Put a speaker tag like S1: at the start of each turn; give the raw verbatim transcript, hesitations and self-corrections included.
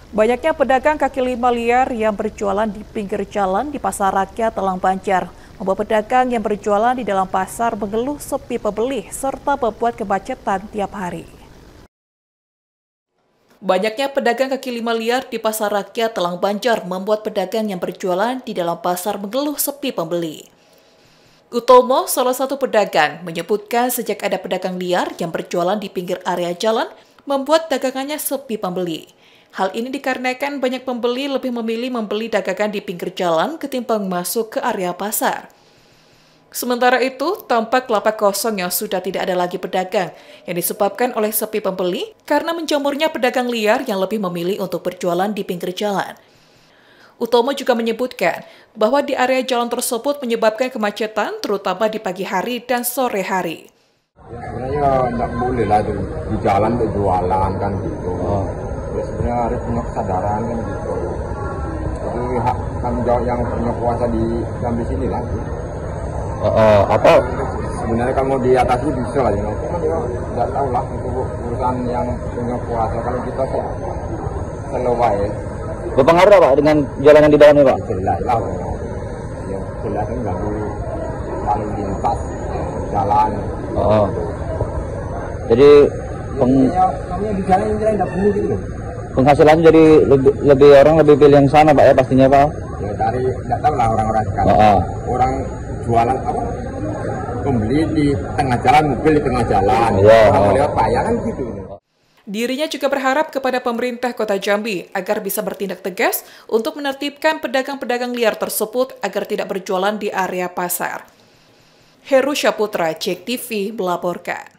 S1: Banyaknya pedagang kaki lima liar yang berjualan di pinggir jalan di Pasar Rakyat Telang Banjar membuat pedagang yang berjualan di dalam pasar mengeluh sepi pembeli serta membuat kemacetan tiap hari. Banyaknya pedagang kaki lima liar di Pasar Rakyat Telang Banjar membuat pedagang yang berjualan di dalam pasar mengeluh sepi pembeli. Utomo, salah satu pedagang, menyebutkan sejak ada pedagang liar yang berjualan di pinggir area jalan, membuat dagangannya sepi pembeli. Hal ini dikarenakan banyak pembeli lebih memilih membeli dagangan di pinggir jalan ketimbang masuk ke area pasar. Sementara itu, tampak lapak kosong yang sudah tidak ada lagi pedagang, yang disebabkan oleh sepi pembeli karena menjamurnya pedagang liar yang lebih memilih untuk berjualan di pinggir jalan. Utomo juga menyebutkan bahwa di area jalan tersebut menyebabkan kemacetan terutama di pagi hari dan sore hari.
S2: Ya, sebenarnya nggak boleh lah itu di jalan untuk jualan kan gitu. Oh. Ya, sebenarnya harus punya kesadaran kan gitu. Jadi hak tanggung jawab yang punya kuasa di di sini lah.
S3: Oh, oh, apa?
S2: Sebenarnya kalau mau diatasi bisa lah, ya. Cuma dia nggak tahu lah itu urusan yang punya kuasa. Kalau kita sih selewai. Ya.
S3: Berpengaruh Pak dengan jalanan di dalamnya Pak?
S2: Jelas lah, ya jelas kan ganggu lalu lintas jalan.
S3: Oh. Jadi peng...
S2: ya, kami di jalan ini tidak perlu gitu.
S3: Penghasilannya jadi lebih, lebih orang lebih pilih yang sana Pak ya pastinya Pak?
S2: Ya dari tidak tahu lah orang-orang sekarang.
S3: Oh, oh.
S2: Orang jualan apa? Pembeli di tengah jalan, mobil di tengah jalan.
S3: Yeah,
S2: orang
S3: oh.
S2: lewat payah kan gitu.
S1: Dirinya juga berharap kepada pemerintah Kota Jambi agar bisa bertindak tegas untuk menertibkan pedagang-pedagang liar tersebut agar tidak berjualan di area pasar. Heru Syaputra, Jek T V melaporkan.